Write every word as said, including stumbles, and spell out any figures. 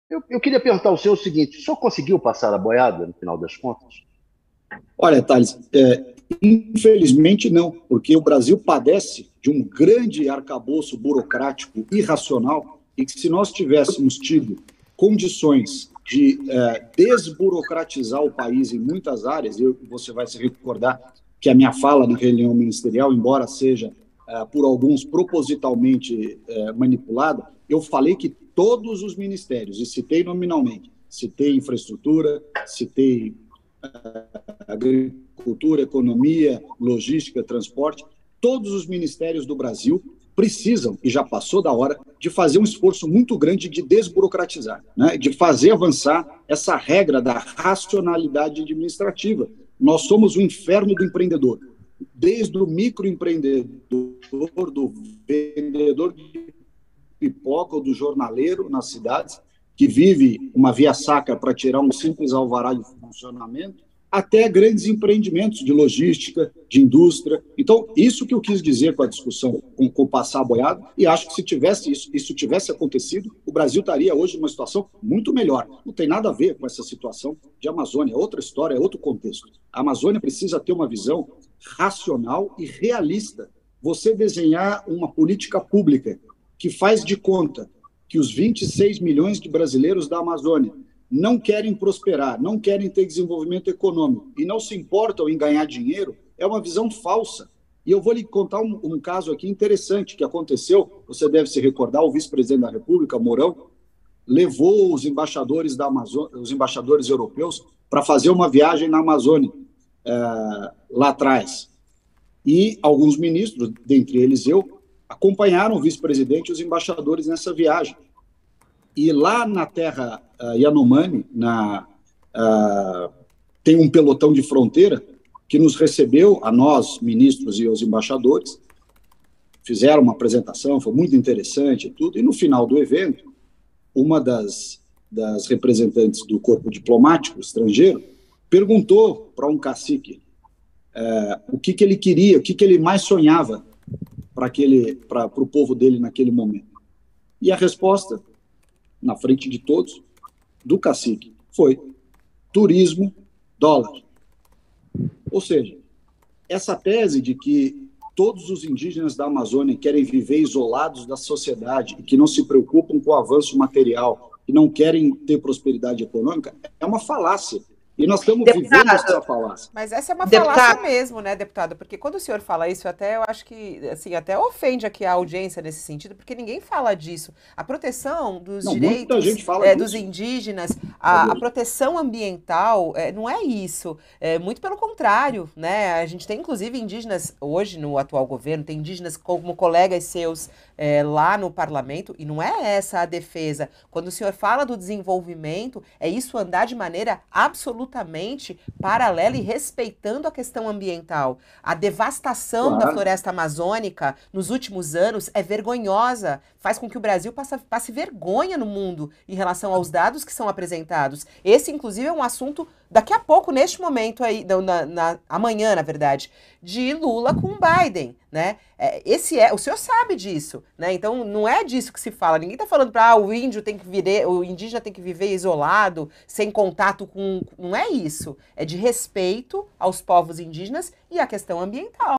Eu, eu queria perguntar ao senhor o seguinte: o senhor conseguiu passar a boiada no final das contas? Olha, Thales, é, infelizmente não, porque o Brasil padece de um grande arcabouço burocrático irracional e que se nós tivéssemos tido condições de é, desburocratizar o país em muitas áreas, eu, você vai se recordar que a minha fala na reunião ministerial, embora seja é, por alguns propositalmente é, manipulada, eu falei que todos os ministérios, e citei nominalmente, citei infraestrutura, citei agricultura, economia, logística, transporte, todos os ministérios do Brasil precisam, e já passou da hora, de fazer um esforço muito grande de desburocratizar, né? De fazer avançar essa regra da racionalidade administrativa. Nós somos o inferno do empreendedor, desde o microempreendedor, do vendedor de pipoca ou do jornaleiro nas cidades, que vive uma via-sacra para tirar um simples alvará de funcionamento, até grandes empreendimentos de logística, de indústria. Então, isso que eu quis dizer com a discussão, com, com o passar boiado, e acho que se tivesse isso, isso tivesse acontecido, o Brasil estaria hoje numa situação muito melhor. Não tem nada a ver com essa situação de Amazônia, é outra história, é outro contexto. A Amazônia precisa ter uma visão racional e realista. Você desenhar uma política pública que faz de conta que os vinte e seis milhões de brasileiros da Amazônia não querem prosperar, não querem ter desenvolvimento econômico e não se importam em ganhar dinheiro, é uma visão falsa. E eu vou lhe contar um, um caso aqui interessante que aconteceu, você deve se recordar, o vice-presidente da República, Mourão, levou os embaixadores da Amazônia, os embaixadores europeus para fazer uma viagem na Amazônia, é, lá atrás. E alguns ministros, dentre eles eu, acompanharam o vice-presidente e os embaixadores nessa viagem. E lá na terra uh, Yanomami, na, uh, tem um pelotão de fronteira que nos recebeu, a nós, ministros e os embaixadores, fizeram uma apresentação, foi muito interessante e tudo, e no final do evento, uma das, das representantes do corpo diplomático estrangeiro perguntou para um cacique uh, o que, que ele queria, o que, que ele mais sonhava para o povo dele naquele momento. E a resposta, na frente de todos, do cacique, foi turismo, dólar. Ou seja, essa tese de que todos os indígenas da Amazônia querem viver isolados da sociedade e que não se preocupam com o avanço material e não querem ter prosperidade econômica, é uma falácia. E nós estamos Deputado, vivendo essa falácia. Mas essa é uma falácia deputado, mesmo, né, deputado? Porque quando o senhor fala isso, até eu acho que, assim, até ofende aqui a audiência nesse sentido, porque ninguém fala disso. A proteção dos Não, muita direitos gente fala é, dos disso. indígenas, a, a proteção ambiental, é, não é isso. É muito pelo contrário, né? A gente tem, inclusive, indígenas, hoje no atual governo, tem indígenas como colegas seus é, lá no parlamento, e não é essa a defesa. Quando o senhor fala do desenvolvimento, é isso andar de maneira absolutamente paralela e respeitando a questão ambiental. A devastação Claro. da floresta amazônica nos últimos anos é vergonhosa, faz com que o Brasil passe, passe vergonha no mundo em relação aos dados que são apresentados. Esse, inclusive, é um assunto daqui a pouco, neste momento aí, na, na, amanhã, na verdade, de Lula com Biden, né? É, esse é, o senhor sabe disso, né? Então não é disso que se fala. Ninguém está falando para ah, o índio tem que viver, o indígena tem que viver isolado, sem contato com, não é isso. É de respeito aos povos indígenas e à questão ambiental.